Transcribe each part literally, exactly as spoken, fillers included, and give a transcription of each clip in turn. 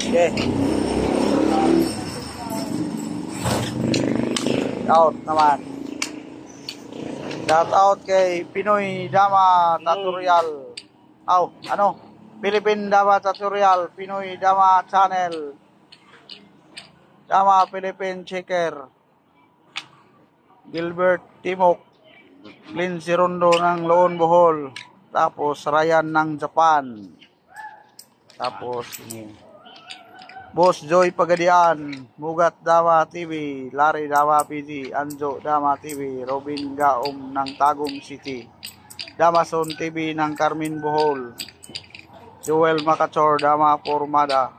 Okay. Out naman. Shout out kay Pinoy Dama Tutorial. Aw, oh, ano? Philippine Dama Tutorial, Pinoy Dama Channel. Dama Philippine Checker. Gilbert Timok. Lindsay Rondo ng Loon Bohol. Tapos Ryan ng Japan. Tapos ini. Boss Joy Pagadian, Mugat Dama T V, Larry Dama P G, Anjo Dama T V, Robin Gaom ng Tagum City, Damason T V ng Carmen Bohol, Joel Makachor Dama Formada,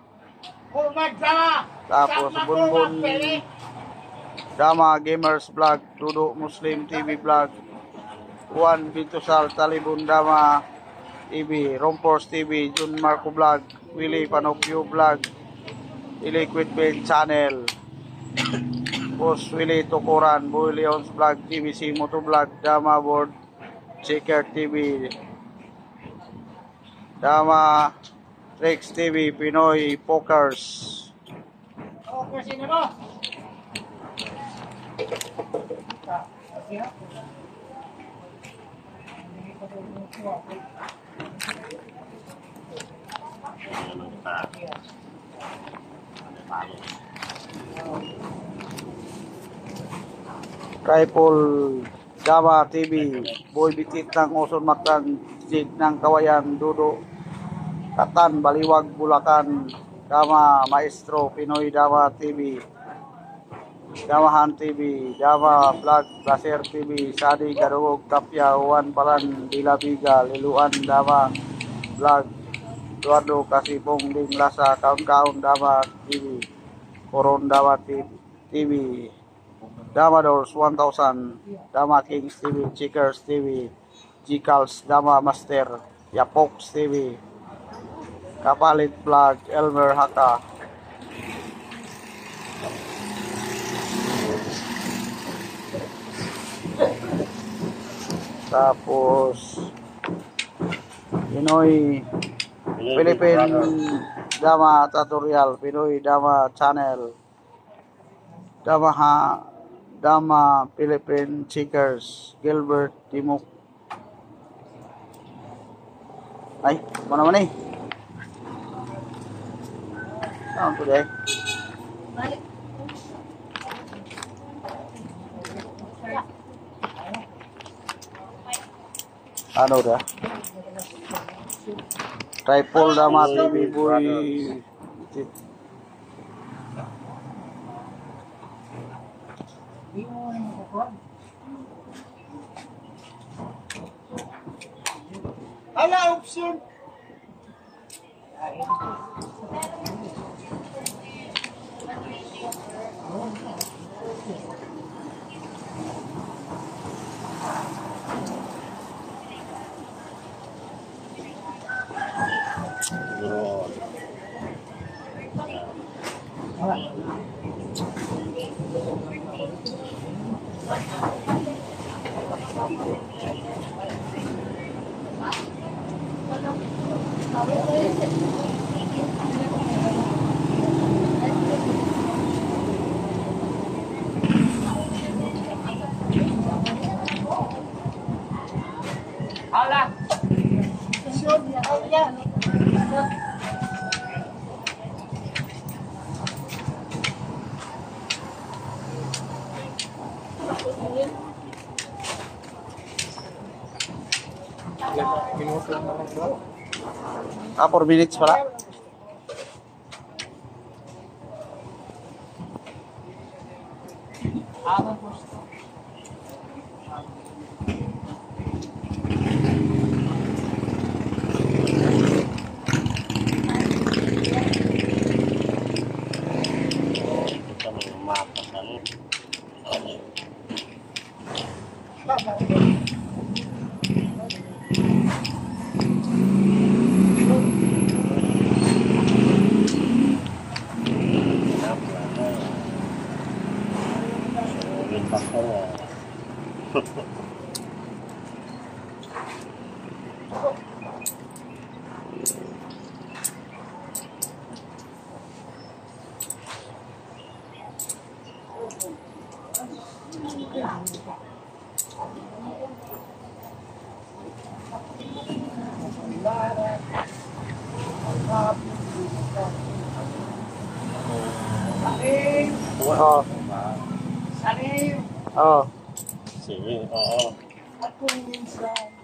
tapos Bunbun Dama Gamers Vlog, Dudo Muslim T V Vlog, Juan Bintusal Talibun Dama T V, Rompors T V, Jun Marco Vlog, Willie Panopio Vlog, Liquid Paint Channel, Boss Willie Tukuran, Boy Leon's Vlog, T V C Moto Vlog, Dama Board Checker T V, Dama Rex T V, Pinoy Pokers. Tripol Dama T V, Boy Bitit ng Oson Matang, Jig ng Kawayan, Dudo Katan, Baliwag, Bulacan, Dama Maestro, Pinoy Dama T V, Damahan T V, Dama Vlog, Blaser T V, Sadi Garugog, Tapia, Juan Palan, Dilabiga, Liluan Dama Vlog, Eduardo Kasipong, Ding Lasa, Kaun Kaun Dama T V, Koron Dama T V, Dama Doors one thousand, Dama Kings T V, Checkers T V, Gcals, Dama Master, Yapox T V, Kapalit Vlog, Elmer Haka. Tapos Pinoy Philippine Dama Tutorial, Pinoy Dama Channel, Dama ha Dama Philippine Checkers, Gilbert Timok. Ay, mana mana ni? Saan to day? Ano dah? Tripol Dama T V Boy. Ala option. Hala. Option. Ah, four minutes pala. Salim! Oo. Salim! Oo. Sige, oo. At kung minsan